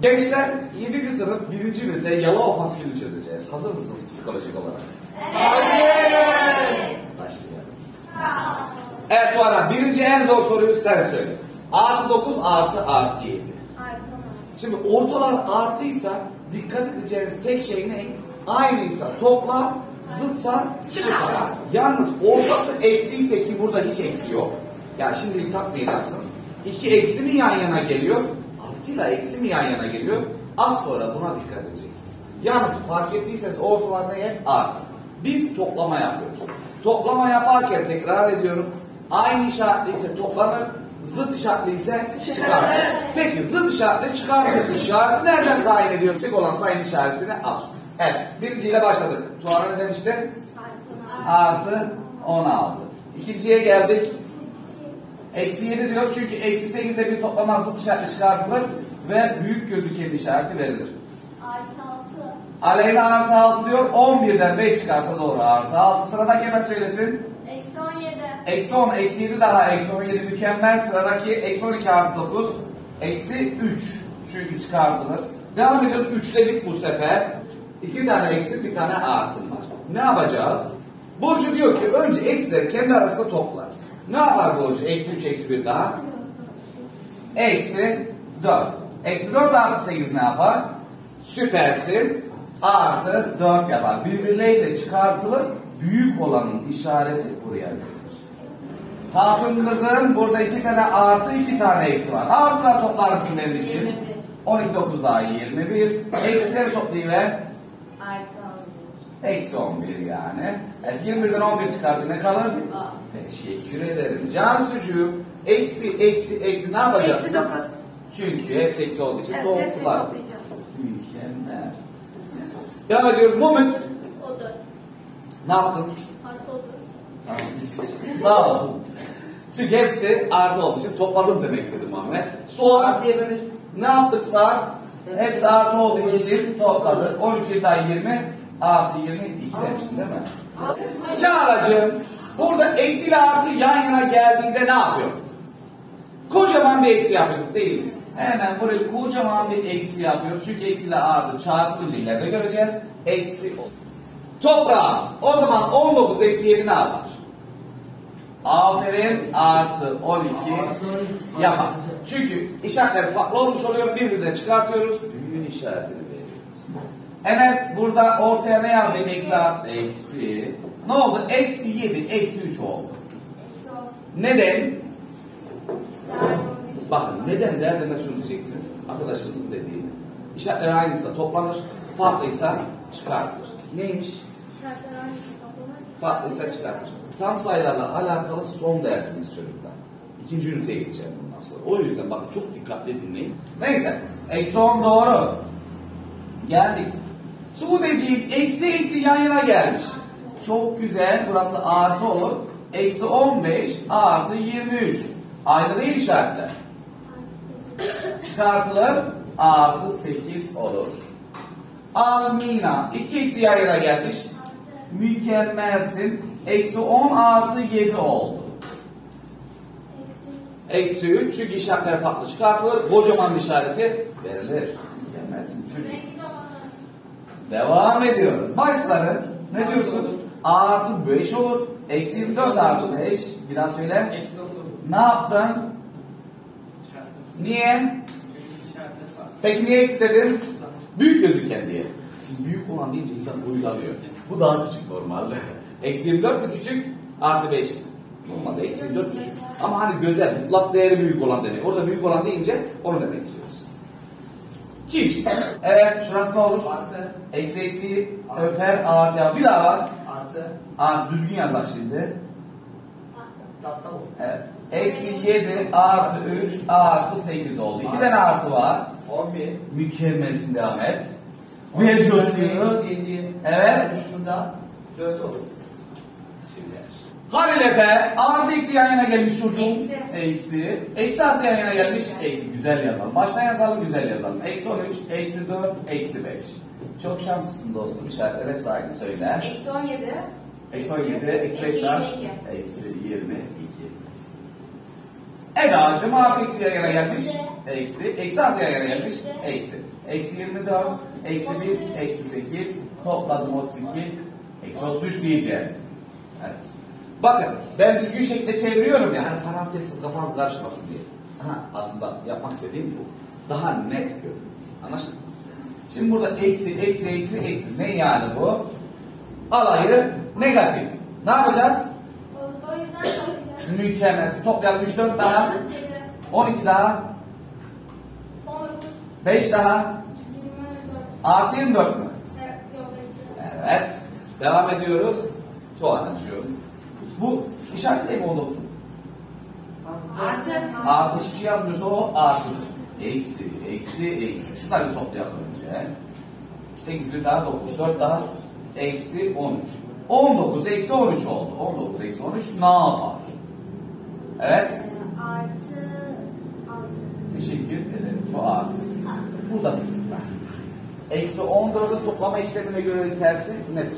Gençler 7. sınıf 1. ünite Yalova fasikülünü çözeceğiz. Hazır mısınız psikolojik olarak? Evet. Başlayalım. Evet Tuana, birinci en zor soruyu sen söyle. Artı 9 artı 7. Şimdi ortalar artıysa dikkat edeceğiniz tek şey ne? Aynıysa topla, zıtsa çıkar. Yalnız ortası eksiyse, ki burada hiç eksi yok. Yani şimdilik takmayacaksınız. İki eksi mi yan yana geliyor? Artıyla eksi mi yan yana geliyor? Az sonra buna dikkat edeceksiniz. Yalnız fark ettiyseniz ortalarda hep artı. Biz toplama yapıyoruz. Toplama yaparken tekrar ediyorum. Aynı işaretli ise toplanır, zıt işaretli ise çıkartır. Peki zıt işaretli çıkartır işareti nereden tayin ediyorsak olan sayın işaretini al. Evet, birinciyle başladık. Tuana ne demişti? Artı 16. İkinciye geldik. Eksi 7 diyor çünkü eksi 8 ile bir toplama zıt işaretli çıkartılır ve büyük gözüken işareti verilir. Artı 6. Aleyna artı 6 diyor. 11'den 5 çıkarsa doğru artı 6. Sıradaki hemen söylesin. Eksi 17. Eksi 10, eksi 7 daha eksi 17 mükemmel. Sıradaki eksi 12 artı 9. Eksi 3 çünkü çıkartılır. Devam ediyoruz. Üçledik bu sefer. 2 tane eksi, bir tane artın var. Ne yapacağız? Burcu diyor ki önce eksileri kendi arasında toplarız. Ne yapar Burcu? Eksi 3, eksi 1 daha. Eksi 4. Eksi 4 artı 8 ne yapar? Süpersin. Artı 4 yapar. Birbirleriyle çıkartılır. Büyük olanın işareti buraya verilir. Hatun kızım burada 2 tane artı 2 tane eksi var. Artılar toplar mısın benim için? 21. 12 9 daha 21. Eksileri toplayıver. Artı 11. Eksi 11 yani. Evet, 21'den 11 çıkarsa ne kalır? Teşekkür ederim. Cansucuğum eksi ne yapacaksın? Eksi 9. Çünkü hepsi eksi olduğu için Evet, hepsini toplar. toplayacağız. Mükemmel. Devam ediyoruz. Moment. O 4. Ne yaptın? Artı olur. Tamam. Sağ ol. Çünkü hepsi artı olduğu için topladım demek istedim Muhammed. Sonra Artı 21. ne yaptık sağ? Hepsi artı olduğu için topladık. 13 daha 20 artı 22 demiştin değil mi? Çağrı'cığım burada eksi ile artı yan yana geldiğinde ne yapıyor? Kocaman bir eksi yapıyorduk değil mi? Hemen buraya kocaman bir eksi yapıyoruz. Çünkü eksi ile artı çarpılınca ileride göreceğiz. Eksi olur. Toprağım o zaman 19 eksi 7 ne yapar? Aferin artı 12 yapar. Çünkü işaretler farklı olmuş oluyor. Birbirinden çıkartıyoruz. Büyüğün işaretini veriyoruz. Enes burada ortaya ne yazacak? Eksi artı eksi. Ne oldu? Eksi 7 eksi 3 oldu. Eksi 10. Neden? Bakın neden derden şunu diyeceksiniz. Arkadaşınızın dediği. İşaretler aynıysa toplanır. Farklıysa çıkartılır. Neymiş? İşaretler aynısı toplanır. Farklıysa çıkartır. Tam sayılarla alakalı son dersimiz çocuklar. İkinci üniteye geçeceğim bundan sonra. O yüzden bakın çok dikkatli dinleyin. Neyse. Eksi 10 doğru. Geldik. Suudeciğim eksi yan yana gelmiş. Çok güzel. Burası artı olur. Eksi 15 artı 23. Aynı değil işaretler. Çıkartılır. Artı 8 olur. Almina. 2 eksi yan yana gelmiş. Mükemmelsin. Eksi 10 artı 7 oldu. Eksi 3 çünkü işaretler farklı çıkartılır. Kocaman işareti verilir. Mükemmelsin çocuk. Devam ediyoruz. Başları ne diyorsun? Artı 5 olur. Eksi 24 artı 5. Bir daha söyle. Eksi 19. Ne yaptın? Niye? Peki niye eksi dedin? Büyük gözüken diye. Şimdi büyük olan deyince insan uylanıyor. Bu daha küçük normalde. Eksi 24 mi küçük? Artı 5. Normalde eksi 24 küçük. Ama hani gözel, mutlak değeri büyük olan demek. Orada büyük olan deyince onu demek istiyoruz. Kiç. Evet, şurası ne olur? Artı. Eksi eksi öper artı ya. Bir daha var. Artı. Artı düzgün yazar şimdi. Tahta bu. Evet. Eksi 7 artı 3 artı 8 oldu. 2 tane artı var. 11. Mükemmelsin, devam et. Ver coşkuyu. Eksi 7. Evet. Bunda 4 olur. Süper. Halil Efe artı eksi yan yana gelmiş çocuğum. Eksi. Eksi. Eksi artı yan yana gelmiş. Eksi. Güzel yazalım. Baştan yazalım, güzel yazalım. Eksi 13, eksi 4, eksi 5. Çok şanslısın dostum. İşaretler hepsi aynı söyler. Eksi 17. Eksi 17, eksi 5 daha. 22. Eksi 22. Eda'cığım artı eksi yan yana gelmiş. eksi. Eksi artı yana gelmiş. Eksi. Eksi. Eksi 24, eksi 1, eksi 8. Topladım 32. Eksi 33 diyeceğim. Evet. Bakın ben düzgün şekilde çeviriyorum ya. Hani parantezsiz kafanız karışmasın diye. Aha, aslında yapmak istediğim bu. Daha net görün. Anlaştık mı? Şimdi burada eksi, eksi, eksi, eksi. Ne yani bu? Alayı negatif. Ne yapacağız? O yüzden toplayacağım. Mükemmel. Toplayalım 3, 4 daha. 7, 12 daha. 19, 5 daha. 24. Artı 24 mü? Evet, yok eksi. Evet. Devam ediyoruz. Tuğan açıyorum. Bu işaretli mi oldu? Artı. Artı hiçbir şey yazmıyorsa o artıdır. Eksi, eksi, eksi. Şunları bir toplayalım önce. 8 bir daha 9, 4 daha eksi 13. 19 eksi 13 oldu. 19 eksi 13 ne yapar? Evet. Artı 6. Teşekkür ederim. Bu artı. Bu da bizim. Eksi 14'ün toplama işlemine göre tersi nedir?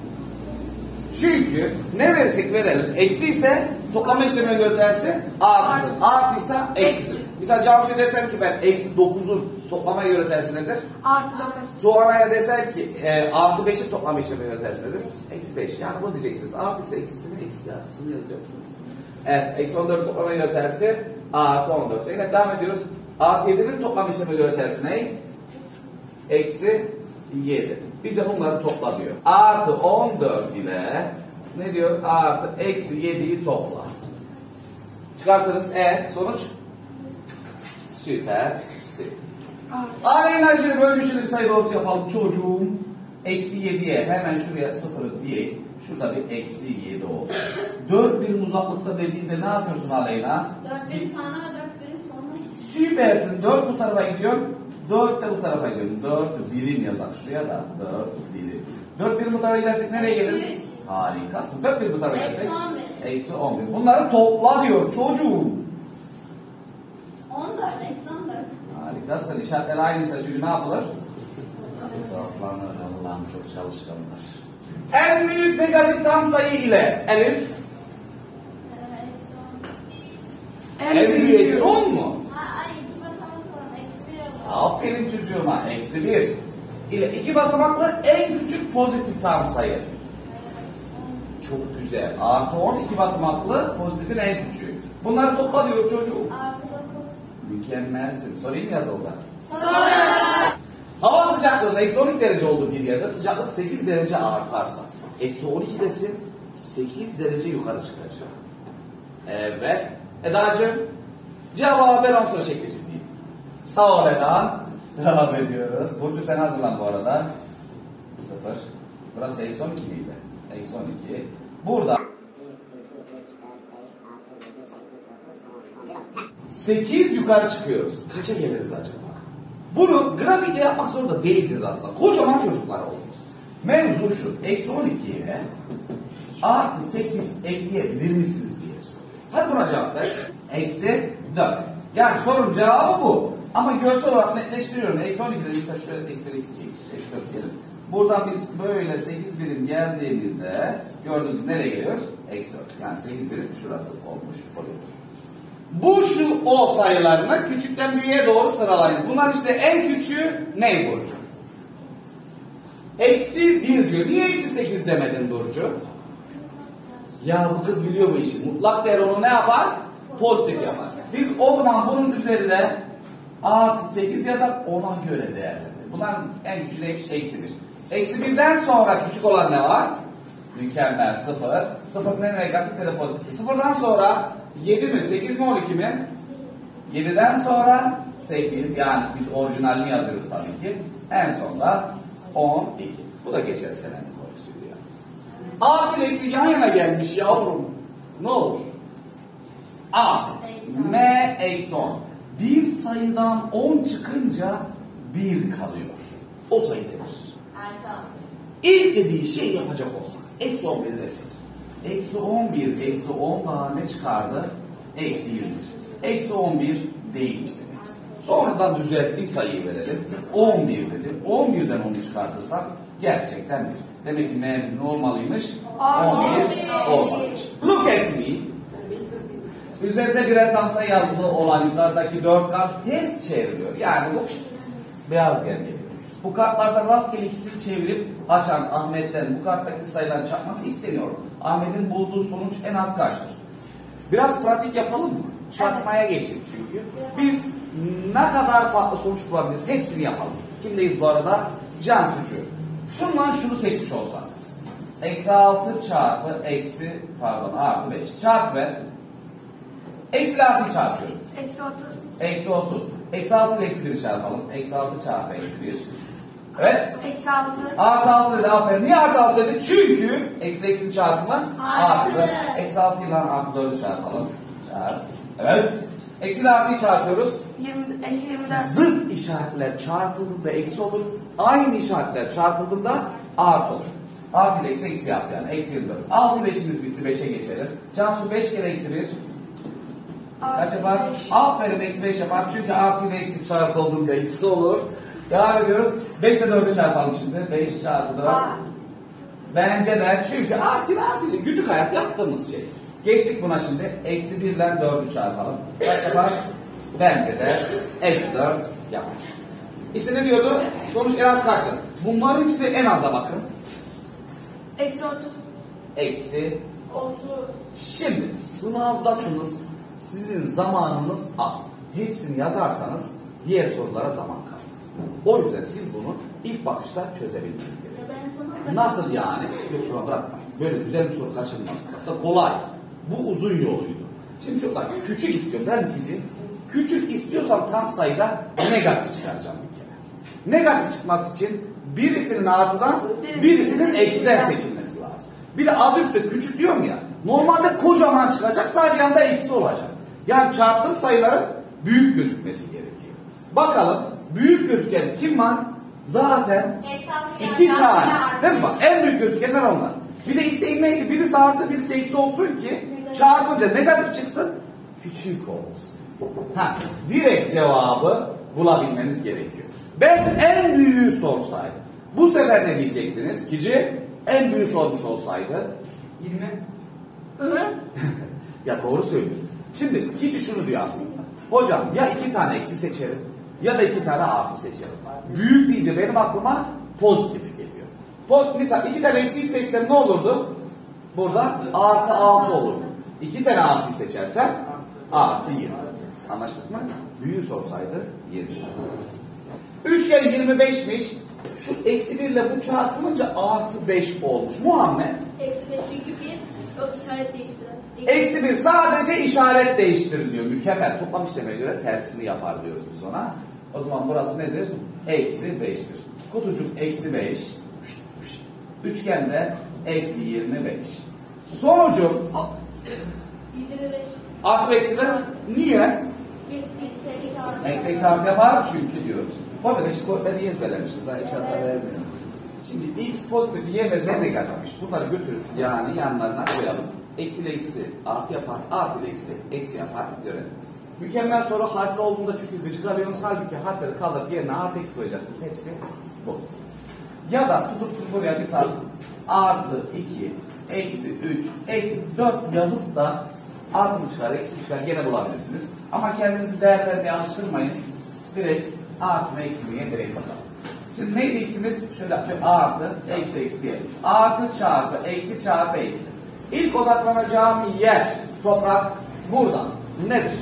Çünkü ne verirsek verelim. Eksi ise toplama işlemine göre tersi artıdır. Artıysa eksidir. Mesela Cansu'ya desem ki ben eksi 9'un toplama göre tersi nedir? Artı 9. Tuğana'ya desem ki artı 5'in toplama işlemine göre tersi nedir? Eksi 5. Yani bunu diyeceksiniz. Artıysa eksisini eksi artısını yazacaksınız. Evet. Eksi 14'ün toplama göre tersi artı 14. Yine devam ediyoruz. Artı 7'nin toplama işlemine göre tersi ne? Eksi 7. Bize bunları topla diyor. Artı 14 ile ne diyor? Artı eksi 7'yi topla. Çıkartırız. Sonuç? Süpersin. Aleyna'cığım önce şöyle bir sayı doğrusu yapalım çocuğum. Eksi 7'ye hemen şuraya 0'ı diye. Şurada bir eksi 7 olsun. 4 birim uzaklıkta dediğinde ne yapıyorsun Aleyna? 4 birim sağına ve 4 birim soluna. Süpersin. 4 bu tarafa gidiyor. 4 de bu tarafa gidiyor. 4 birim yazar şuraya da. 4 birim. 4 birim bu tarafa gidersek nereye geliriz? Eksi 3. Harikasın. 4 birim bu tarafa gidersek? Eksi 11. Eksi 11. Bunları topla diyor çocuğum. 14, eksi 14. Harikasın. İşaretler aynıysa çünkü ne yapılır? Hesaplanır. Allah'ım çok çalışkanlar. En büyük negatif tam sayı ile Elif. Eksi 10. En büyük eksi 10 mu? Ay, 2 basamak olan eksi 1 olur. Aferin çocuğuma. Eksi 1 ile 2 basamaklı en küçük pozitif tam sayı. Çok güzel. Artı 10 2 basamaklı pozitifin en küçüğü. Bunları topla diyor çocuğum. Artı 9. Mükemmelsin. Sorayım mı yazıldı? Sonra. Hava sıcaklığının eksi 12 derece olduğu bir yerde sıcaklık 8 derece artarsa eksi 12'desin 8 derece yukarı çıkacak. Evet. Eda'cığım cevabı ben 10 soru şekli çizeyim. Sağ ol Eda. Devam ediyoruz. Burcu sen hazırlan bu arada. 0. Burası eksi 12 miydi? Eksi 12. Burada 8 yukarı çıkıyoruz. Kaça geliriz acaba? Bunu grafikle yapmak zorunda değildir aslında. Kocaman çocuklar oldunuz. Mevzu şu. Eksi 12'ye artı 8 ekleyebilir misiniz diye soruyor. Hadi buna cevap ver. Eksi 4. Yani sorunun cevabı bu. Ama görsel olarak netleştiriyorum. Eksi 12'de mesela şöyle eksi 1, eksi 2, eksi 4 diyelim. Buradan biz böyle 8 birim geldiğimizde gördüğünüz gibi nereye geliyoruz? Eksi 4. Yani 8 birim şurası olmuş oluyor. Bu şu o sayılarını küçükten büyüğe doğru sıralayınız. Bunlar işte en küçüğü ne Burcu? Eksi 1 diyor. Niye eksi 8 demedin Burcu? Ya bu kız biliyor bu işi. Mutlak değer onu ne yapar? Pozitif yapar. Biz o zaman bunun üzerine artı 8 yazar ona göre değerlendir. Bunların en küçüğü neymiş? Eksi 1. Eksi 1'den sonra küçük olan ne var? Mükemmel 0. 0 ne negatif ne de pozitif. 0'dan sonra 7 mi 8 mi 12 mi? 7'den sonra 8 yani biz orijinalini yazıyoruz tabii ki. En sonda 12. Bu da geçen senenin konusuydu yalnız. Artı ile eksi yan yana gelmiş yavrum. Ne olur? A. M eksi 10. Bir sayıdan 10 çıkınca 1 kalıyor. O sayı denir. Artı 10. İlk dediği şey yapacak olsak. Eksi 11 desek. Eksi 11, eksi 10 daha ne çıkardı? Eksi 21. Eksi 11 değilmiş demek. Sonradan düzelttiği sayıyı verelim. 11 dedi. 11'den 10'u çıkartırsak gerçekten 1. Demek ki m'miz ne olmalıymış? 11 olmalıymış. Look at me. Üzerinde birer tam sayı yazılı olan yukarıdaki 4 kart ters çevriliyor. Yani bu beyaz yer geliyor. Bu kartlardan rastgele ikisini çevirip açan Ahmet'ten bu karttaki sayıların çarpması isteniyor. Ahmet'in bulduğu sonuç en az kaçtır? Biraz pratik yapalım mı? Çarpmaya geçtik çünkü. Biz ne kadar farklı sonuç bulabiliriz hepsini yapalım. Kimdeyiz bu arada? Cansu'cu. Şundan şunu seçmiş olsak. -6 çarpı artı 5. Çarp ver. Eksi artı çarpıyorum. -30. -30. -6 ile -1 çarpalım. -6 çarpı -1. Evet. -6. Artı 6 dedi, aferin. Niye artı 6 dedi? Çünkü eksi çarpımı Artı. -6 ile artı 4'ü çarpalım. Evet. Eksi ile artıyı çarpıyoruz. -24. Zıt işaretler çarpıldığında eksi olur. Aynı işaretler çarpıldığında artı olur. Artı ile eksi yaptı yani. Eksi 24. 6 ile işimiz bitti. 5'e geçelim. Cansu 5 kere -1. Kaç yapar? Aferin, -5 yapar. Çünkü artı ile eksi çarpıldığında eksi olur. Devam ediyoruz. 5 ile 4'ü çarpalım şimdi. 5 çarpı 4. Bence de çünkü artı ile artı. Günlük hayat yaptığımız şey. Geçtik buna şimdi. -1 ile 4'ü çarpalım. Kaç yapar? Bence de -4 yapar. İşte ne diyordu? Sonuç en az kaçtı? Bunların içinde en aza bakın. -30. Eksi. 30. Şimdi sınavdasınız. Sizin zamanınız az. Hepsini yazarsanız diğer sorulara zaman kalmaz. O yüzden siz bunu ilk bakışta çözebilmeniz gerekiyor. Ya da en sona bırakın. Nasıl yani? Yok sonra bırakmayın. Böyle güzel bir soru kaçırmaz. Aslında kolay. Bu uzun yoluydu. Şimdi çocuklar küçük istiyorum. Der mi ki? Küçük istiyorsam tam sayıda negatif çıkaracağım bir kere. Negatif çıkması için birisinin artıdan birisinin eksiden seçilmesi lazım. Bir de adı üstte küçük diyorum ya. Normalde kocaman çıkacak, sadece yanında eksi olacak. Yani çarptığım sayıların büyük gözükmesi gerekiyor. Bakalım büyük gözüken kim var? Zaten 2 tane. Değil mi bak? En büyük gözükenler onlar. Bir de isteğim neydi? Birisi artı birisi eksi olsun ki çarpınca negatif çıksın, küçük olsun. Direkt cevabı bulabilmeniz gerekiyor. Ben en büyüğü sorsaydım. Bu sefer ne diyecektiniz? Kici en büyüğü sormuş olsaydı 20. Ya doğru söylüyorum. Şimdi Kici şunu diyor aslında. Hocam ya 2 tane eksi seçerim ya da 2 tane artı seçerim. Büyük deyince benim aklıma pozitif geliyor. Mesela 2 tane eksiyi seçsem ne olurdu? Burada artı 6 olurdu. 2 tane artıyı seçersen artı 20. Anlaştık mı? Büyüğü sorsaydı 20. Üçgen 25'miş. Şu -1 ile bu çarpılınca artı 5 olmuş. Muhammed. -5 çünkü bir yok işaret değiştiren. -1 sadece işaret değiştiriliyor. Mükemmel. Toplam işleme göre tersini yapar diyoruz biz ona. O zaman burası nedir? -5'tir. Kutucuk -5. Üçgende -25. Sonucum 125. artı eksi ver. Niye? Eksi artı yapar çünkü diyoruz. Bu arada beşik kodları niye ezberlemişiz? Daha hiç hata vermiyoruz. Şimdi x pozitif, y ve z negatifmiş. Bunları götürüp yani yanlarına koyalım. Eksi ile eksi artı yapar, artı ile eksi yapar. Görelim. Mükemmel soru harfli olduğunda çünkü gıcık arıyorsunuz. Halbuki harfleri kaldırıp yerine artı eksi koyacaksınız. Hepsi bu. Ya da tutup siz buraya bir saat artı 2, eksi 3, eksi 4 yazıp da artı mı çıkar, eksi mi çıkar gene bulabilirsiniz. Ama kendinizi değer vermeye alıştırmayın. Direkt artı mı eksi miye direkt bakalım. Şimdi neydi x'imiz? Şöyle yapacağım. Artı, eksi diyelim. Artı çarpı, eksi. İlk odaklanacağım yer, toprak burada. Nedir?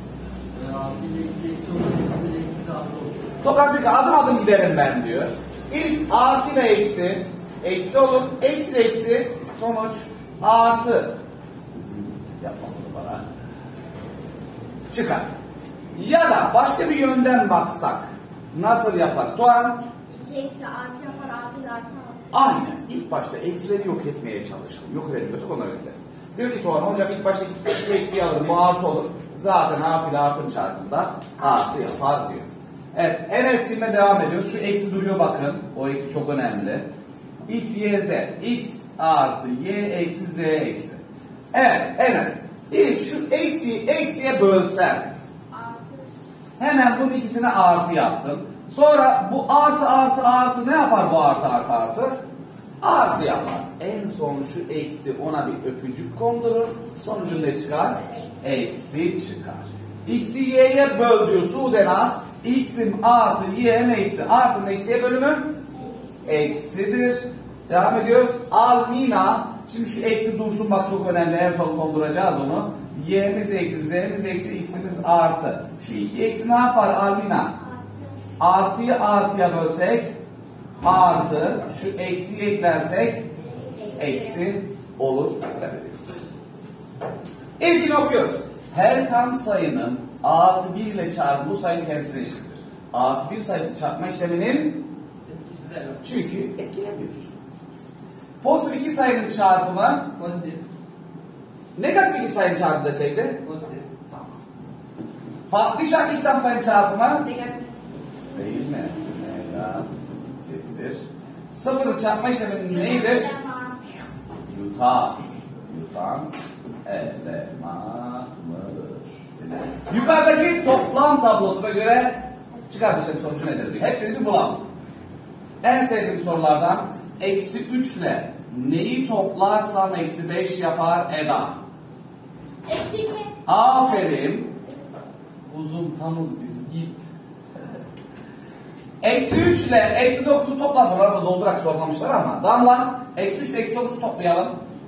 Toprak diyor ki adım adım giderim ben diyor. İlk artı ile eksi olur. Eksi ile eksi, sonuç artı. Yapma bunu bana. Çıkar. Ya da başka bir yönden baksak nasıl yapar? Tuğan? 2 eksi artı yapar, artı ile artı var. Aynen. İlk başta eksileri yok etmeye çalışalım. Yok edemiyorsak ona öyle. Diyor ki Tuğan hocam ilk başta 2 eksiyi alırım. Bu artı olur. Zaten artı ile artın çarpımında artı yapar diyor. Evet. Enes'cimle devam ediyoruz. Şu eksi duruyor bakın. O eksi çok önemli. X, Y, Z. X artı Y eksi Z eksi. Evet Enes. İlk şu eksiyi eksiye bölsem. Hemen bunun ikisine artı yaptım. Sonra bu artı ne yapar bu artı? artı yapar. En son şu eksi ona bir öpücük kondurur. Sonucu ne çıkar? Eksi çıkar. X'i y'ye böl diyor Sudenaz. X'im artı y'm eksi. Artının eksiye bölümü? Eksidir. Devam ediyoruz. Almina. Şimdi şu eksi dursun bak çok önemli. En son konduracağız onu. Y'miz eksi, z'miz eksi, x'imiz artı. Şu iki eksi ne yapar Almina? Artıyı artıya bölsek artı. Şu eksiyi eklersek eksi olur. Dikkat ediyoruz. İlkini okuyoruz. Her tam sayının artı 1 ile çarpımı bu sayının kendisine eşittir. Artı 1 sayısı çarpma işleminin çünkü etkilemiyor. Pozitif 2 sayının çarpımı Pozitif. negatif 2 sayının çarpımı deseydi Pozitif. tamam. Farklı işaretli iki tam sayının çarpımı Negatif. değil mi? Negatiftir. Sıfırın çarpma işleminin neydi? Yutan. Yutan elemanıdır. Yukarıdaki toplam tablosuna göre çıkartışım sonucu nedir diyor. Hepsini bir bulalım. En sevdiğim sorulardan eksi 3 ile neyi toplarsam eksi 5 yapar Eda. Eksi 2. Aferin. Uzun tamız biz git. Eksi 3 ile eksi 9'u toplar. Bunları da doldurarak sormamışlar ama. Damla eksi 3 ile eksi 9'u toplayalım.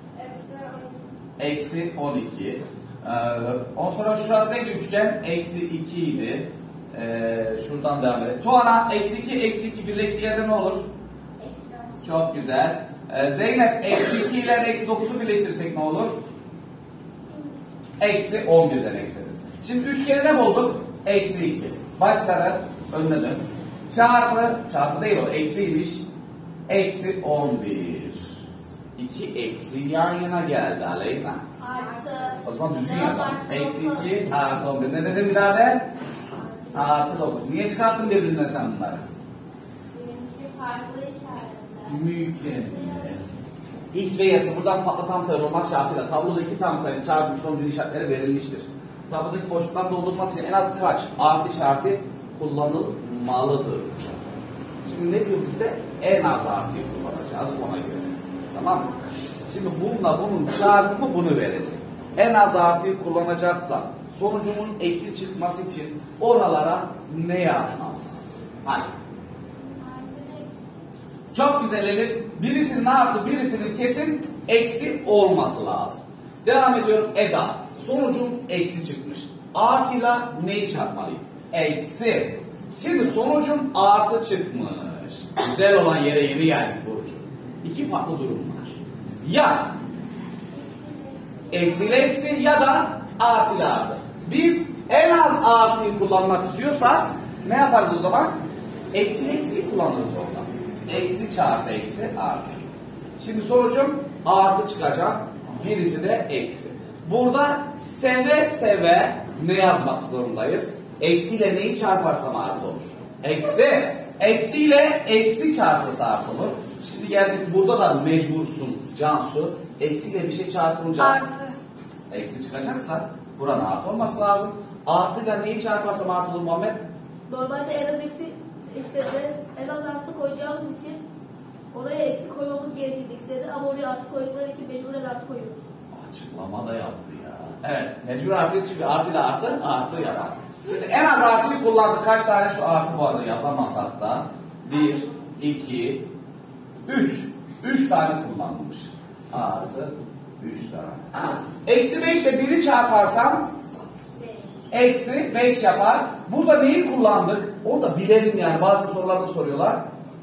Eksi 12. Ondan sonra şurası neydi üçgen? Eksi 2 idi. Şuradan devam edelim. Tuana eksi 2 eksi 2 birleştiği yerde ne olur? Çok güzel. Zeynep eksi 2 ile eksi 9'u birleştirirsek ne olur? Eksi 11'den eksidir. Şimdi üçgeni ne bulduk? Eksi 2. Baş sarı önüne dön. Çarpı değil o eksiymiş. Eksi 11. 2 eksi yan yana geldi Aleyna. Artı. O zaman düzgün yazalım. Eksi 2 artı 11. Ne dedim bir daha de? Artı 9. Niye çıkarttın birbirinden sen bunları? Çünkü farklı işaretler. Mükemmel. X ve Y'si buradan farklı tam sayı olmak şartıyla tabloda iki tam sayının çarpım sonucunun işaretleri verilmiştir. Tablodaki boşluktan doldurulması için en az kaç artı işareti kullanılmalıdır. Şimdi ne diyor bizde? En az artıyı kullanacağız ona göre. Tamam mı? Şimdi bununla bunun çarpımı bunu verecek. En az artıyı kullanacaksa sonucumun eksi çıkması için oralara ne yazmam lazım? Hadi. Çok güzel Elif. Birisinin artı birisinin kesin eksi olması lazım. Devam ediyorum Eda. Sonucum eksi çıkmış. Artıyla neyi çarpmalıyım? Eksi. Şimdi sonucum artı çıkmış. Güzel olan yere yeni geldik Burcu. İki farklı durum var. Ya eksiyle eksi ya da artıyla artı. Biz en az artıyı kullanmak istiyorsak ne yaparız o zaman? Eksi eksiyi kullanırız orada. Eksi çarpı eksi artı. Şimdi sonucum artı çıkacak. Birisi de eksi. Burada seve seve ne yazmak zorundayız? Eksiyle neyi çarparsam artı olur. Eksi. Eksiyle eksi çarpırsa artı olur. Şimdi geldik burada da mecbursun Cansu. Eksiyle bir şey çarpınca Artı. eksi çıkacaksa buranın artı olması lazım. Artıyla neyi çarparsam artı olur Muhammed? Normalde en az eksi işte en az artı koyacağımız için oraya eksi koymamız gerekirdi x'de ama oraya artı koydukları için mecburen artı koyuyoruz. Açıklama da yaptı ya. Evet, mecbur artıyız çünkü artıyla artı yapar. Şimdi en az artıyı kullandık. Kaç tane şu artı bu arada yazamazsak da? 1, 2, 3. 3 tane kullanmış. Artı 3 tane. Eksi 5 ile 1'i çarparsam eksi 5 yapar. Burada neyi kullandık? Onu da bilelim yani. Bazı sorularda soruyorlar.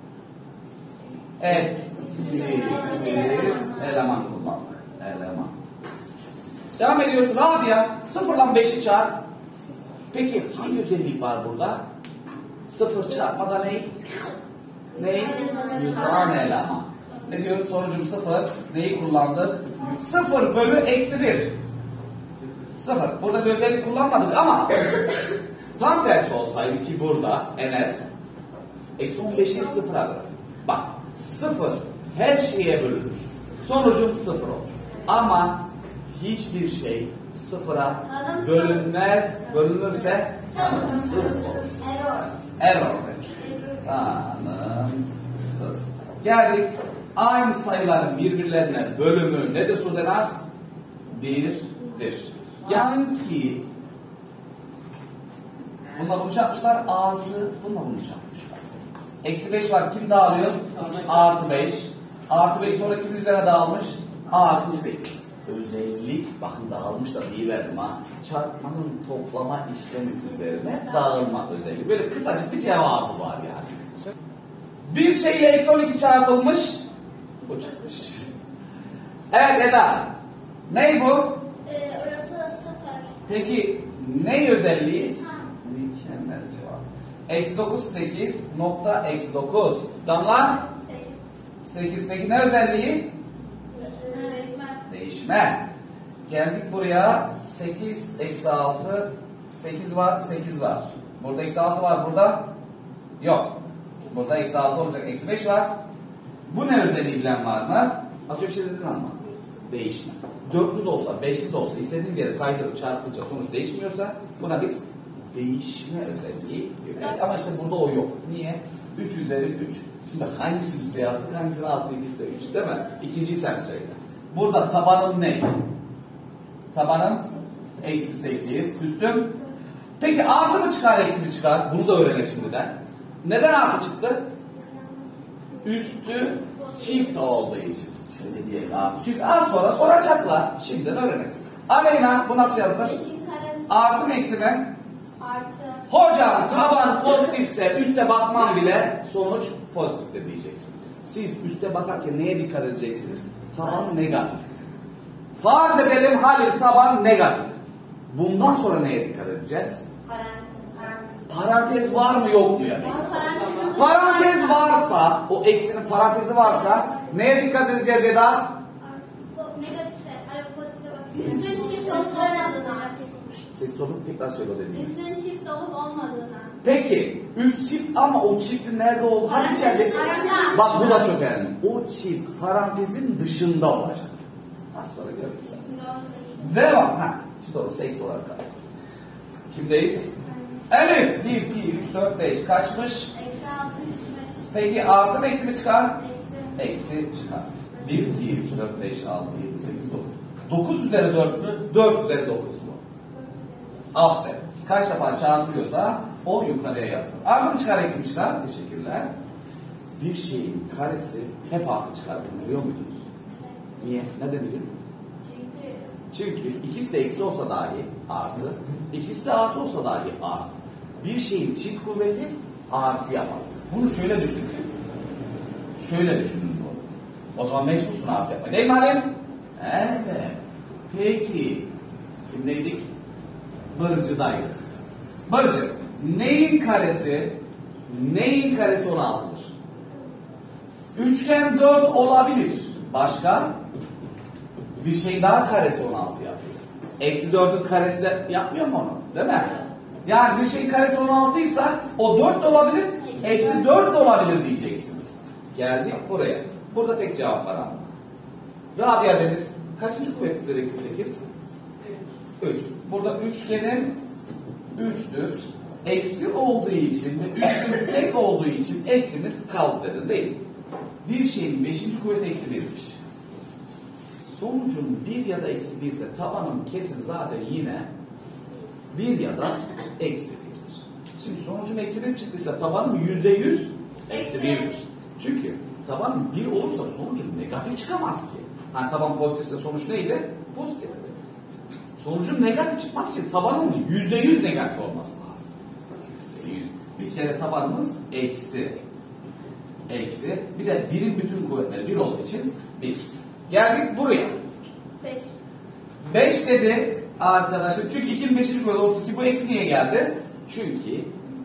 Evet. Biz eleman kullandık. Eleman. Devam ediyorsun abi ya. 0 ile 5'i çarp. Peki hangi özellik var burada? 0 çarpmada ne? Ne? Yutan eleman. Ne diyoruz? Sonucum 0. Neyi kullandık? 0 bölü eksi 1. 0. Burada bir özellik kullanmadık ama tam tersi olsaydı ki burada Enes eksi 15'i 0 alır. Bak 0 her şeye bölünür. Sonucum 0 olur. Ama hiçbir şey 0'a bölünmez. Bölünürse tanımsız olur. Error. Tanımsız. Geldik aynı sayıların birbirlerine bölümü nedir Sudenaz? 1'dir. Yani ki bununla bunu çarpmışlar, artı bununla bunu çarpmışlar. Eksi 5 var, kim dağılıyor? Artı 5. Artı 5 sonra kimin üzerine dağılmış? Artı 8. Özellik, bakın dağılmış da iyi verdim ha. Çarpmanın toplama işlemi üzerine dağılma özelliği. Böyle kısacık bir cevabı var yani. Bir şeyle eksi 12 çarpılmış, bu çıkmış. Evet Eda, ney bu? Orası 0. Peki ne özelliği? Mükemmel cevap. Eksi 9, 8, nokta eksi 9. Damla? 8. Peki ne özelliği? Değişme. Geldik buraya. 8, eksi 6, 8 var, 8 var. Burada eksi 6 var, burada yok. Burada eksi 6 olacak, eksi 5 var. Bu ne özelliği bilen var mı? Az önce bir şey dedin ama. Değişme. 4'lü de olsa, 5'li de olsa istediğiniz yere kaydırıp çarpınca sonuç değişmiyorsa buna biz değişme özelliği diyoruz. Ama işte burada o yok. Niye? 3 üzeri 3. Şimdi hangisi üstte yazdık, hangisinin altında ikisi de 3 değil mi? İkinciyi sen söyle. Burada tabanın ne? Tabanın eksi 8, üstüm. Peki artı mı çıkar, eksi mi çıkar? Bunu da öğrenelim şimdiden. Neden artı çıktı? Üstü çift olduğu için. Şöyle diyelim artı. Çünkü az sonra soracaklar. Şimdiden öğrenelim. Aleyna bu nasıl yazılır? Artı mı eksi mi? Artı. Hocam taban pozitifse üste bakmam bile sonuç pozitiftir diyeceksin. Siz üste bakarken neye dikkat edeceksiniz? Taban negatif. Farz edelim Halil taban negatif. Bundan sonra neye dikkat edeceğiz? Parantez var mı yok mu yani? Parantez varsa, o eksinin parantezi varsa neye dikkat edeceğiz Eda? Negatifse, pozitife bak. Üstün çift olup olmadığına. Ses olup tekrar söyle o dediğini. Üstün çift olup olmadığına. Peki üst çift ama o çiftin nerede olduğu? Hadi içeride. Parantezin Bak bu da çok önemli. O çift parantezin dışında olacak. Az sonra görürüz. Devam. Ha, çift olursa eksi olarak kalır. Kimdeyiz? Elif. 1, 2, 3, 4, 5 kaçmış? Eksi 6, üstü 5. Peki artı mı eksi mi çıkar? Eksi. Eksi çıkar. 1, 2, 3, 4, 5, 6, 7, 8, 9. 9 üzeri 4 mü? 4 üzeri 9 mu? Aferin. Kaç defa çarpılıyorsa o yukarıya yazılır. Artı mı çıkar, eksi mi çıkar? Teşekkürler. Bir şeyin karesi hep artı çıkar. Bunu biliyor muydunuz? Niye? Neden biliyor? Çünkü ikisi de eksi olsa dahi artı, ikisi de artı olsa dahi artı. Bir şeyin çift kuvveti artı yapar. Bunu şöyle düşünün. Şöyle düşünün bunu. O zaman mecbursun artı yapmak. Değil mi Halim? Evet. Peki. Kimdeydik? Bırcıdaydık. Bırcı. Neyin karesi 16'dır? Üçgen 4 olabilir. Başka? Bir şey daha karesi 16 yapıyor. Eksi 4'ün karesi de yapmıyor mu onu? Değil mi? Yani bir şeyin karesi 16 ise o 4 de olabilir, eksi 4 de olabilir diyeceksiniz. Geldik buraya. Burada tek cevap var ama. Rabia Deniz, kaçıncı kuvvetlidir eksi 8? 3. Burada üçgenim 3'tür. Eksi olduğu için ve üstün tek olduğu için eksimiz kaldı dedin değil mi? Bir şeyin 5. kuvveti eksi 1'miş. Sonucun 1 ya da eksi 1 ise tabanım kesin zaten yine 1 ya da eksi 1'dir. Şimdi sonucun eksi 1 çıktıysa tabanım %100 eksi 1'dir. Çünkü tabanım 1 olursa sonucun negatif çıkamaz ki. Hani taban pozitifse sonuç neydi? Pozitifti. Sonucun negatif çıkması için tabanın %100 negatif olması lazım. %100. Bir kere tabanımız eksi. Bir de 1'in bütün kuvvetleri 1 olduğu için 1. Geldik buraya. 5. 5 dedi arkadaşlar. Çünkü 2'nin 5. kuvveti 32. Bu eksi niye geldi? Çünkü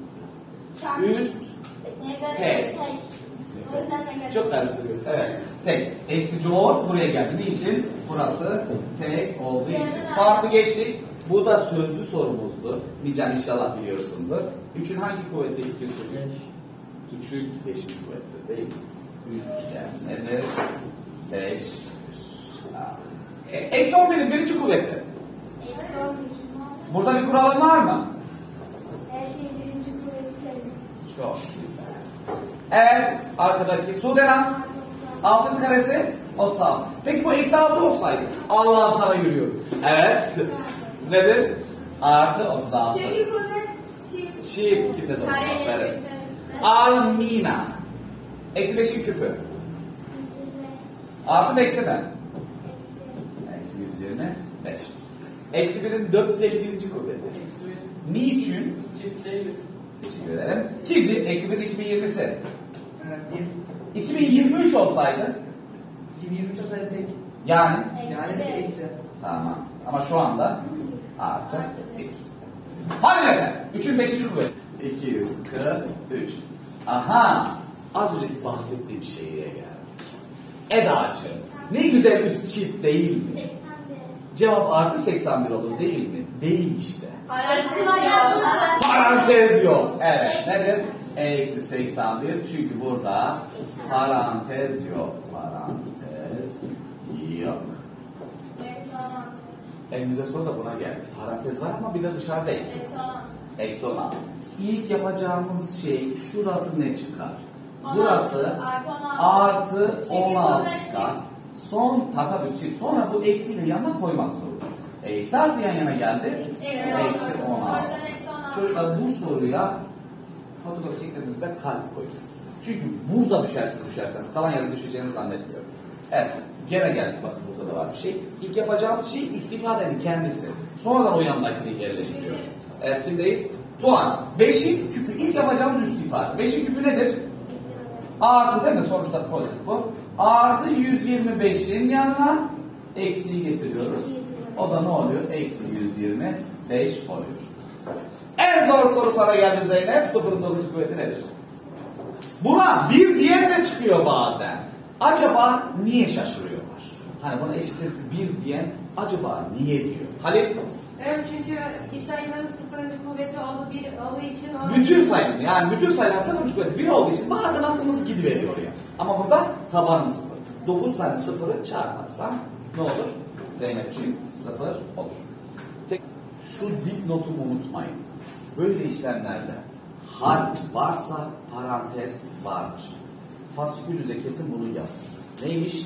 üst tek. O yüzden negatif. Çok karıştırıyor. Evet. Tek. Eksi coğut buraya geldi. Niçin? Burası tek olduğu için. Farklı geçtik. Bu da sözlü sorumuzdu. Nican inşallah biliyorsundur. 3'ün hangi kuvveti 2 sürüyor? 3'ün 5. kuvveti değil mi? 3 nedir? 5. Eksi 11'in 1. kuvveti. Eksi 11. Burada bir kuralın var mı? Her şeyin 1. kuvveti temiz. Çok güzel. Evet, arkadaki Sudenaz 6'nın karesi 36. Peki bu eksi 6 olsaydı? Allah'ım sana yürüyorum. Evet. Nedir? Artı 36. Çünkü kuvvet çift. Çift kimde de olmaz. Kareye Evet. yükselir. Almina. Eksi 5'in küpü. Artı mı eksi mi? Eksi 125. Eksi 1'in 451. kuvveti. Eksi Niçin? çift değil. Teşekkür ederim. İkinci, eksi 1'in 2020'si. Bir. 2023 olsaydı 2023 olsaydı tek. yani Yani bir eksi. tamam. Ama şu anda artı 1. Hadi efendim. 3'ün 5. kuvveti. 243. Aha. Az önceki bahsettiğim şeye geldik. Eda'cığım. Ne güzel üst çift değil mi? 81. Cevap artı 81 olur değil mi? Değil işte. Eksi var ya. Parantez yok. Evet. Nedir? Eksi 81. Çünkü burada parantez yok. Parantez yok. En güzel soru da buna geldi. Parantez var ama bir de dışarıda eksi. Eksi 16. İlk yapacağımız şey şurası ne çıkar? Burası artı 16 çıkar. Tabii çift. Sonra bu eksiyle yanına koymak zorundasın. Eksi artı yan yana geldi. Eksi 16. Çocuklar bu soruya fotoğraf çektiğinizde kalp koyun. Çünkü burada düşerseniz kalan yere düşeceğinizi zannetmiyorum. Evet. Gene geldik bakın burada da var bir şey. İlk yapacağımız şey üst ifadenin kendisi. Sonradan o yanındakini yerleştiriyoruz. Evet kimdeyiz? Tuğan. 5'in küpü. İlk yapacağımız üst ifade. 5'in küpü nedir? Artı değil mi? Sonuçta pozitif bu. Artı 125'in yanına eksiyi getiriyoruz. O da ne oluyor? Eksi 125 oluyor. En zor soru sana geldi Zeynep. 0'ın 9. kuvveti nedir? Buna bir diyen de çıkıyor bazen. Acaba niye şaşırıyorlar? Hani buna eşittir bir diyen acaba niye diyor? Halil? Evet, çünkü bir sayının 0. kuvveti olduğu için Bütün sayının yani bütün sayılar 0. kuvveti 1 olduğu için bazen aklımız gidiveriyor ya. Ama burada tabanı 0. 9 tane 0'ı çarparsam ne olur? Zeynepciğim 0 olur. Tek şu dipnotumu unutmayın. Böyle işlemlerde harf varsa parantez vardır. Fasikülüze kesin bunu yazın. Neymiş?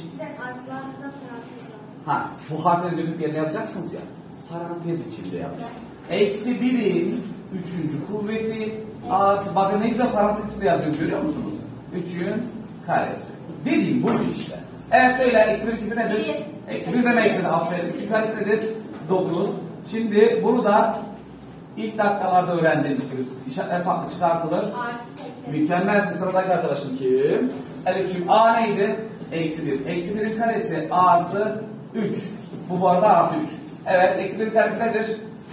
Ha, bu harfleri dönüp yerine yazacaksınız ya. Parantez içinde yazın. Eksi 1'in 3. kuvveti artı, bakın ne güzel parantez içinde yazıyor, görüyor musunuz? 3'ün karesi. Dediğim bu işte. Evet söyle, eksi 1'in küpü nedir? Eksi 1 demek istedi, aferin. 3'ün karesi nedir? 9. Şimdi bunu da ilk dakikalarda öğrendiğimiz gibi işaretler farklı çıkartılır. Mükemmelsin. Sıradaki arkadaşım kim? Elif'ciğim A neydi? Eksi 1. Eksi 1'in karesi artı 3. Bu arada artı 3. Evet, eksi 1'in karesi nedir?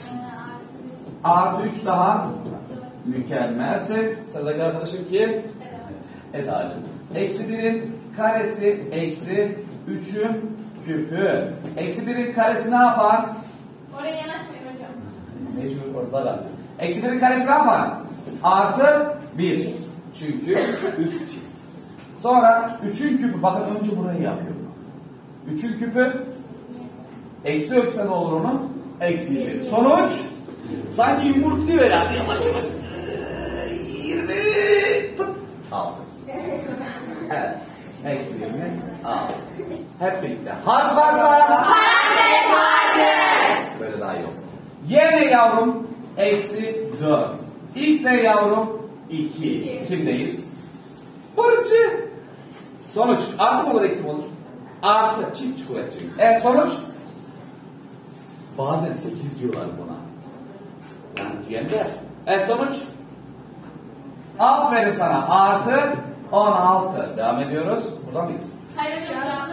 Artı 3 daha. Mükemmelsin. Sıradaki arkadaşım kim? Eda'cığım. Eksi 1'in karesi eksi 3'ün küpü. Eksi 1'in karesi ne yapar? Oraya yanaşmayın hocam. Mecbur orada da. Eksi 1'in karesi ne yapar? Artı 1. Çünkü üst çift. Sonra 3'ün küpü. Bakın önce burayı yapıyorum. 3'ün küpü. Eksi öpse ne olur onun? Eksi 1. Sonuç. Sanki yumurtluyor yani. Yavaş yavaş. 20. Pıt. 6. Evet. Eksi 20. 6. Hep birlikte. Harf varsa. Parantez vardır. Böyle daha iyi olur. Y ne yavrum? Eksi 4. X ne yavrum? 2. Kimdeyiz? Barıcı. Sonuç. Artı mı olur eksi mi olur? Artı. Çift kuvvetçi. Evet sonuç. Bazen 8 diyorlar buna. Yani düğende. Evet sonuç. Aferin sana. Artı 16. Devam ediyoruz. Burada mıyız? Hayır hocam.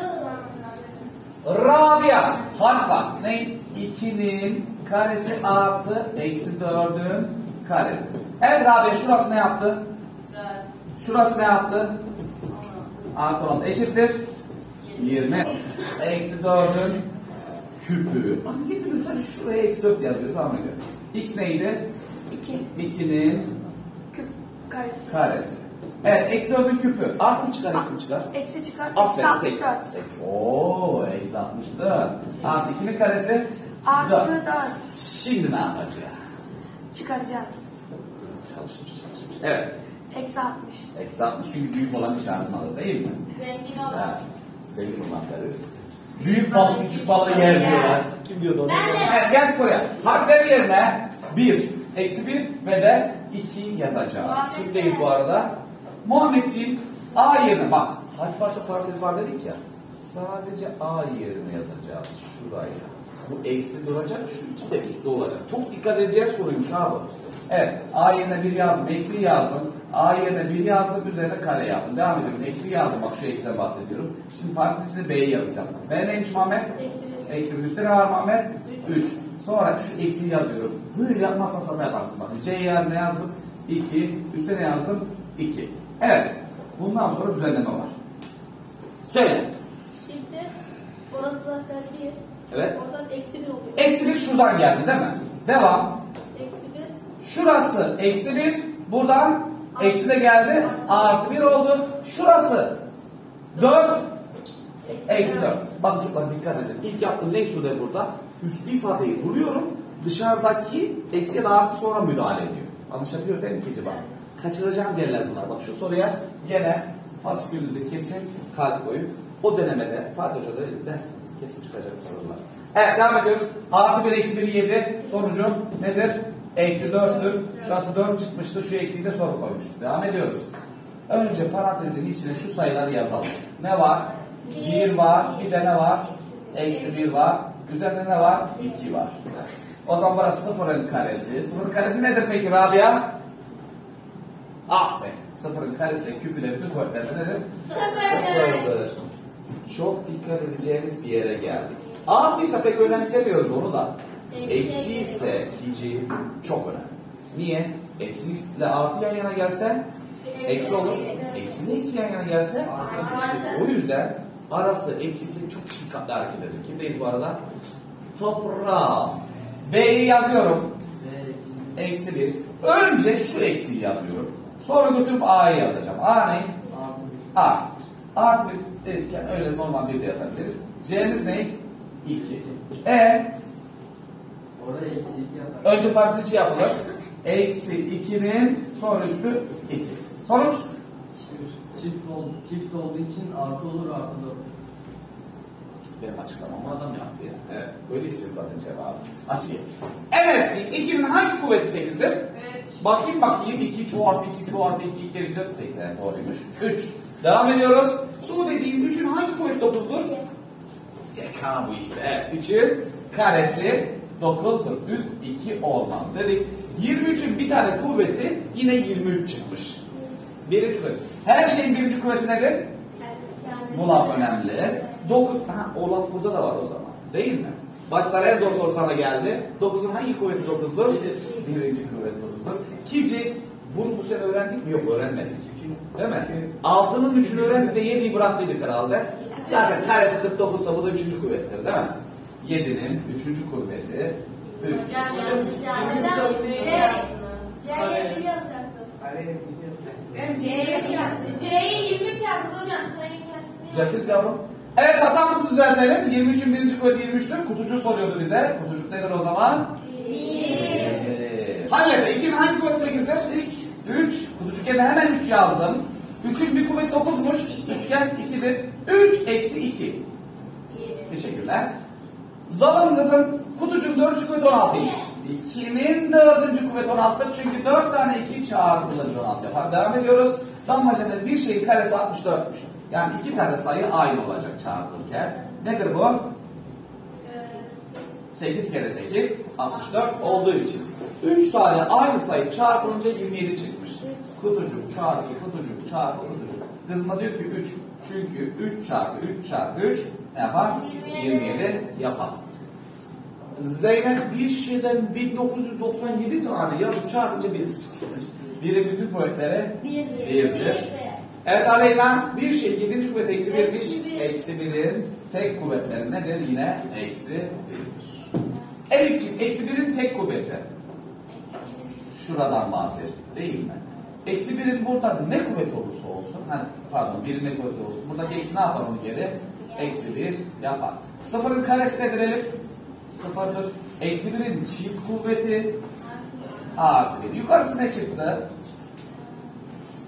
Rabia. Harf var. Ne? 2'nin karesi artı eksi 4'ün karesi. Evet Rabia şurası ne yaptı? 4. Şurası ne yaptı? Artı 10 eşittir 20. Eksi 4'ün küpü. Bakın getiriyorsan şuraya eksi 4 yazıyoruz. Anına göre. X neydi? 2. 2'nin Küp karesi. karesi. Evet eksi 4'ün küpü. Artı mı çıkar eksi mi çıkar? Eksi çıkar. Aferin. Eksi 64. Ooo eksi 64. Artı 2'nin karesi Artı 4. 4. Şimdi ne yapacağız? Çıkaracağız. Kızım çalışmış. Evet. Eksi 60. Eksi 60 çünkü büyük olan işaretini alır değil mi? Zengin Ha, olan. zengin olan deriz. Büyük balık küçük balığı yer diyorlar. Kim diyordu onu? Ben de. Evet, geldik buraya. Harfler yerine 1, eksi 1 ve de 2 yazacağız. Muhammed Kimdeyiz de. bu arada? Muhammedciğim A yerine bak. Harf varsa parantez var dedik ya. Sadece A yerine yazacağız. Şuraya. Bu eksi duracak, şu 2 de üstte olacak. Çok dikkat edeceğiz soruymuş abi. Evet, A yerine 1 yazdım, eksi yazdım. A yerine 1 yazdım, üzerine kare yazdım. Devam ediyorum. Eksi yazdım, bak şu eksiden bahsediyorum. Şimdi parantez içinde B'yi yazacağım. B neymiş Muhammed? Eksi 1. Eksi 1. Üstte ne var Muhammed? 3. Sonra şu eksiyi yazıyorum. Böyle yapmazsan sana yaparsın. Bakın C yerine yazdım, 2. Üstte ne yazdım? 2. Evet, bundan sonra düzenleme var. Söyle. Şimdi orası zaten 1. Evet. Oradan eksi 1 oluyor. Eksi 1 şuradan geldi değil mi? Devam. Eksi 1. Şurası eksi 1. Buradan eksi de geldi. Artı 1 oldu. Şurası 4. Eksi 4. Bakın çocuklar dikkat edin. İlk yaptığım ne Sude burada? Üslü ifadeyi vuruyorum. Dışarıdaki eksi ya da artı sonra müdahale ediyor. Anlaşabiliyoruz değil mi ikinci bak? Kaçıracağınız yerler bunlar. Bak şu soruya gene fasikülünüzü kesin kalp koyup o denemede Fatih Hoca'da dersiniz. Kesin çıkacak bu sorular. Evet devam ediyoruz. Artı 1 eksi 1 7. Sonucu nedir? Eksi 4'tür. Şurası 4 çıkmıştı. Şu eksiği de soru koymuştuk. Devam ediyoruz. Önce parantezin içine şu sayıları yazalım. Ne var? 1 var. Bir de ne var? Eksi 1 var. Üzerinde ne var? 2 var. O zaman burası sıfırın karesi. Sıfırın karesi nedir peki Rabia? Aferin. Sıfırın karesi ve küpü de bütün kuvvetleri nedir? Sıfırdır. Çok dikkat edeceğimiz bir yere geldik. Artıysa pek önemsemiyoruz onu da. Eksi ise hici çok önemli. Niye? Eksi ile artı yan yana gelse eksi olur. Eksi ile eksi yan yana gelse işte o yüzden arası eksisi çok dikkatli hareket edin. Kimdeyiz bu arada? Toprağım. B'yi yazıyorum. Eksi 1. Önce şu eksiyi yazıyorum. Sonra götürüp A'yı yazacağım. A ne? Artı 1. Artı 1 dedikten öyle normal bir de yazabiliriz. C'miz ne? 2. Orada eksi 2 yapar. Önce parantez içi yapılır. Eksi 2'nin sonra üstü 2. Sonuç? Çift olduğu için artı olur, artı da olur. Benim açıklamamı adam yaptı ya. Evet. Böyle istiyor zaten cevabı. Açayım. Evet. 2'nin hangi kuvveti 8'dir? Bakayım. 2 çarpı 2 çarpı 2 kere 2 4 8. Yani doğruymuş. 3. Devam ediyoruz. Suudeciğim 3'ün hangi kuvveti 9'dur? Zeka bu işte. Evet. 3'ün karesi 9'dur. Üst 2 olmam dedik. 23'ün bir tane kuvveti yine 23 çıkmış. Birinci kuvvet. Her şeyin birinci kuvveti nedir? Bu laf önemli. 9. O laf burada da var o zaman. Değil mi? Başlara en zor soru sana geldi. 9'un hangi kuvveti 9'dur? Birinci kuvvet 9'dur. Kici, bunu bu sene öğrendik mi? Yok öğrenmedik. Değil mi? 6'nın 3'ünü öğrendik de 7'yi bıraktıydık herhalde. Zaten karesi 49 ise bu da 3. kuvvettir değil mi? 7'nin 3. kuvveti 3. Hocam yanlış yazdım. C'ye 1 yazacaktım. Ben C'ye 1 yazdım. C'ye 23 yazdım hocam. Sayın kendisini. Düzeltiriz yavrum. Evet hatamızı düzeltelim. 23'ün birinci kuvveti 23'tür. Kutucu soruyordu bize. Kutucuk nedir o zaman? 1. Hayır. 2'nin hangi kuvveti 8'dir? 3. Kutucuk yerine hemen 3 yazdım. 3'ün bir kuvveti 9'muş. Üçgen 2'dir. 3 eksi 2. Teşekkürler. Zalım kızım kutucuğun 4. kuvveti 16'ymış. 2'nin 4. kuvveti 16'dır. Çünkü 4 tane 2 çarpılır 16 yapar. Devam ediyoruz. Damlacada bir şeyin karesi 64'müş. Yani 2 tane sayı aynı olacak çarpılırken. Nedir bu? 8 kere 8 64 olduğu için. 3 tane aynı sayı çarpılınca 27 çıkmış. Kutucuk çarpı kutucuk çarpı kutucuk. Kızım da diyor ki 3. Çünkü 3 çarpı 3 çarpı 3 ne yapar? 27 yapar. Zeynep bir şeyden 1997 tane yazıp çarpınca 1 çıkmış. Birin bütün kuvvetleri 1'dir. Evet Aleyna bir şey 7. kuvvet eksi 1'miş. Eksi 1'in tek kuvvetleri nedir? Yine eksi 1'dir. Elif'ciğim eksi 1'in tek kuvveti. Şuradan bahsettik değil mi? Eksi 1'in burada ne kuvvet olursa olsun, pardon 1'in ne kuvveti olsun. Buradaki eksi ne yapar onu geri? Eksi 1 yapar. 0'ın karesi nedir Elif? 0'dır. Eksi 1'in çift kuvveti artı 1. Yukarısı ne çıktı?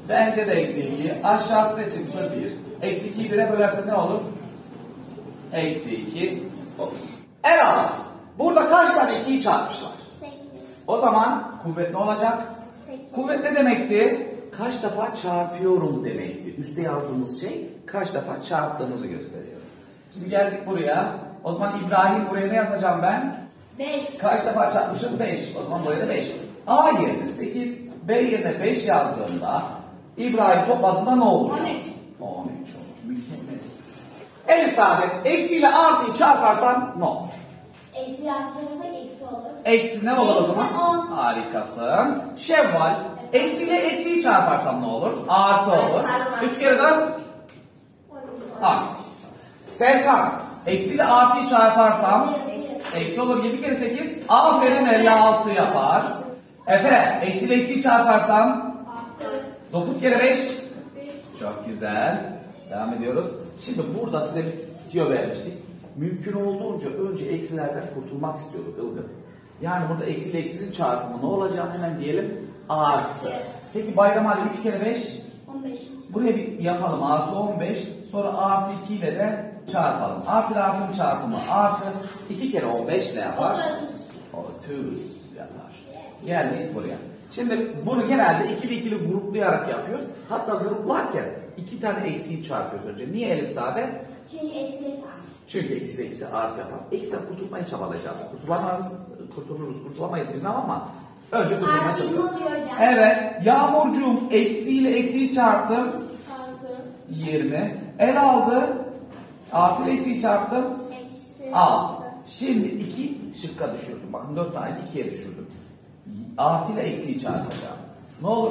Bence de eksi 2. Aşağısı ne çıktı? 1. Eksi 2'yi 1'e bölerse ne olur? Eksi 2 olur. Ela, burada kaç tane 2'yi çarpmışlar? 8. O zaman kuvvet ne olacak? 8. Kuvvet ne demekti? Kaç defa çarpıyorum demekti. Üste yazdığımız şey kaç defa çarptığımızı gösteriyor. Şimdi geldik buraya. O zaman İbrahim buraya ne yazacağım ben? 5. Kaç defa çarpmışız? 5. O zaman buraya da 5. A yerine 8, B yerine 5 yazdığımda İbrahim topladığında ne olur? 13. 13 olur. Mükemmel. Elif Saadet, eksiyle artıyı çarparsan ne olur? Eksi artırırsak eksi olur. Eksi ne olur o Eksi zaman? 10. Harikasın. Şevval, eksiyle eksiyi çarparsam ne olur? Artı olur. Pardon. 3 kere 4. Harika. Serkan, eksiyle artıyı çarparsam eksi olur. 7 kere 8. Aferin 56 yapar. Efe, eksiyle eksiyi çarparsam 9 kere 5. Çok güzel. Devam ediyoruz. Şimdi burada size bir tüyo vermiştik. Mümkün olduğunca önce eksilerden kurtulmak istiyorduk Ilgın. Yani burada eksiyle eksinin çarpımı ne olacağını hemen diyelim. Artı. Peki Bayram Ali 3 kere 5. 15. Buraya bir yapalım. Artı 15. Sonra artı 2 ile de çarpalım. Artı ile artının çarpımı artı 2 kere 15 ne yapar? 30 yapar. Geldik buraya. Şimdi bunu genelde ikili ikili gruplayarak yapıyoruz. Hatta gruplarken 2 tane eksiği çarpıyoruz önce. Niye Elif Sade? Çünkü eksi eksi. Çünkü eksi eksi artı yapar. Eksiden kurtulmaya çabalayacağız. Kurtulamayız bilmem ama önce kurtulmaya Artı 20 çabalayacağız. oluyor hocam. Evet, Yağmurcuğum eksiyle eksiyi çarptım. Artı. 20. El aldı. Artı ile eksiyi çarptım. Eksi. Al. Şimdi 2 şıkka düşürdüm. Bakın 4 tane 2'ye düşürdüm. Artı ile eksiyi çarpacağım. Ne olur?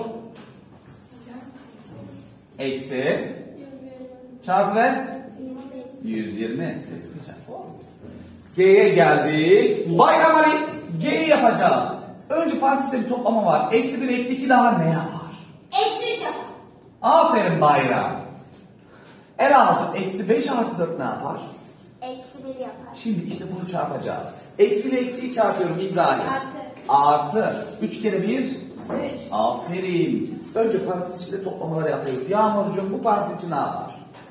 Eksi. Çarpı ver. 120. 80 çarpı. G'ye geldik. Bayram Ali. G'yi yapacağız. Önce parantezde bir toplama var. Eksi 1, eksi 2 daha ne yapar? Eksi 3 yapar. Aferin Bayram. El aldım. Eksi 5 artı 4 ne yapar? Eksi 1 yapar. Şimdi işte bunu çarpacağız. Eksi ile eksiyi çarpıyorum İbrahim. Artı. Artı. 3 kere 1. 3. Aferin. Önce parantez içinde toplamaları yapıyoruz. Yağmurcuğum bu parantez için ne yapar?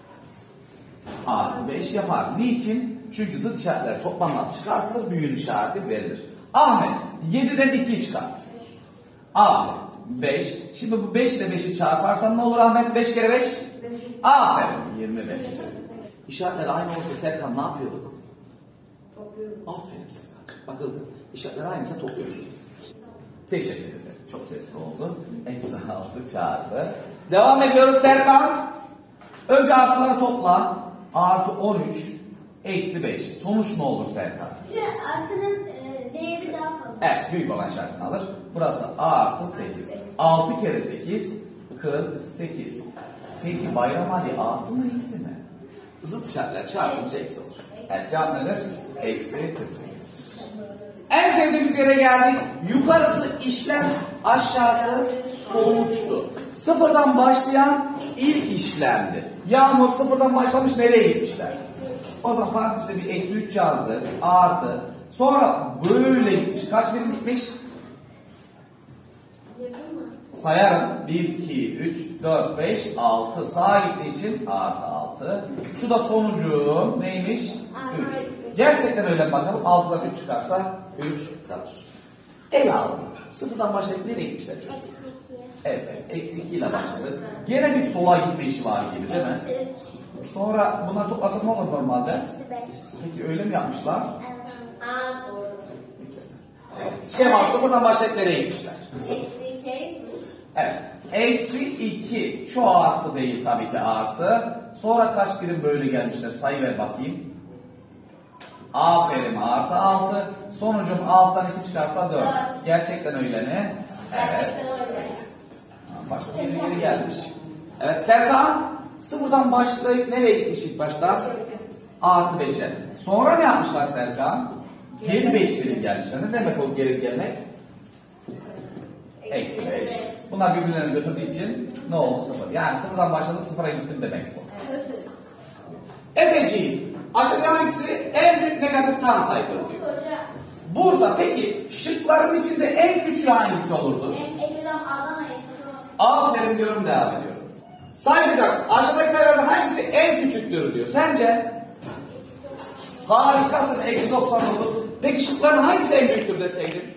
Artı 5 yapar. Niçin? Çünkü zıt işaretler toplanmaz çıkartılır, büyüğün işareti verilir. Ahmet 7'den 2'yi çıkart. Aferin. 5. Şimdi bu 5 ile 5'i çarparsan ne olur Ahmet? 5 kere 5? Aferin. 25. İşaretler aynı olsa Serkan ne yapıyorduk? Topluyorum. Aferin Serkan. Bakıldı. İşaretler aynıysa topluyoruz. Teşekkür ederim. Çok sesli oldu. Eksi 6 çarpı. Devam ediyoruz Serkan. Önce artıları topla. Artı 13. Eksi 5. Sonuç ne olur Serkan? Artının değeri daha fazla. Evet. Büyük olan işaretini alır. Burası artı 8. 6 kere 8. 48. Peki Bayram Ali artı mı eksi mi? Zıt işaretler çarpınca eksi olur. Evet cevap nedir? Eksi 48. En sevdiğimiz yere geldik. Yukarısı işlem, aşağısı sonuçtu. Sıfırdan başlayan ilk işlemdi. Yağmur sıfırdan başlamış, nereye gitmişler? O zaman parantezde bir eksi 3 yazdı. Artı. Sonra böyle gitmiş. Kaç birim gitmiş? Sayarım. 1, 2, 3, 4, 5, 6. Sağa gittiği için artı 6. Şu da sonucu neymiş? 3. Gerçekten öyle bakalım. 6'dan 3 çıkarsa 3 kalır. El aldım. Sıfırdan başlayıp nereye gitmişler çocuk? Eksi 2. Evet. Eksi 2 ile başladı. Gene bir sola gitme işi var gibi değil mi? Eksi 3. Sonra bunlar toplasak ne olur normalde? Eksi 5. Peki öyle mi yapmışlar? Evet. Aa doğru. Şevval sıfırdan başlayıp nereye gitmişler? Eksi 2'ye gitmiş. Evet. Eksi 2. Şu artı değil tabii ki artı. Sonra kaç birim böyle gelmişler? Sayı ver bakayım. Aferin artı 6. Sonucum 6'dan 2 çıkarsa 4. Gerçekten öyle mi? Evet. Gerçekten öyle. Başka bir yeri gelmiş. Evet Serkan. Sıfırdan başlayıp nereye gitmiş ilk başta? Artı 5'e. Sonra ne yapmışlar Serkan? Geri 5 birim gelmişler. Ne demek o geri gelmek? Eksi 5. Bunlar birbirlerini götürdüğü için ne oldu? 0. Yani sıfırdan başladık sıfıra gittim demek bu. Efeciğim, aşağıda hangisi en büyük negatif tam sayıdır diyor. Bursa, peki şıkların içinde en küçüğü hangisi olurdu? En Eliram Adana eksi Aferin diyorum, devam ediyorum. Sayacak. Aşağıdaki sayılardan hangisi en küçüktür diyor. Sence? Harikasın. Eksi 99. Peki şıkların hangisi en büyüktür deseydin?